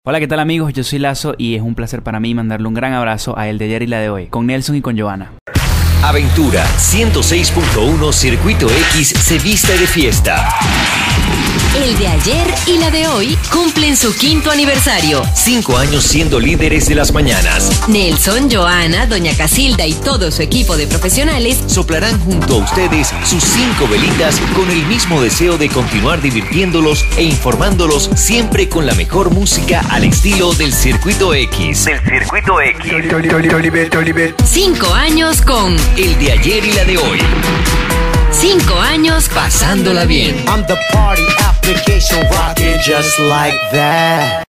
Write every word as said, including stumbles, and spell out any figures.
Hola, ¿qué tal amigos? Yo soy Lazo y es un placer para mí mandarle un gran abrazo a el de ayer y la de hoy, con Nelson y con Joana. Aventura ciento seis punto uno Circuito X se viste de fiesta. El de ayer y la de hoy cumplen su quinto aniversario. Cinco años siendo líderes de las mañanas. Nelson, Joana, Doña Casilda y todo su equipo de profesionales Soplarán junto a ustedes sus cinco velitas con el mismo deseo de continuar divirtiéndolos e informándolos siempre con la mejor música al estilo del Circuito X. Del Circuito X. Cinco años con El de ayer y la de hoy. Cinco años Pasándola bien. I'm the party application rocking just like that.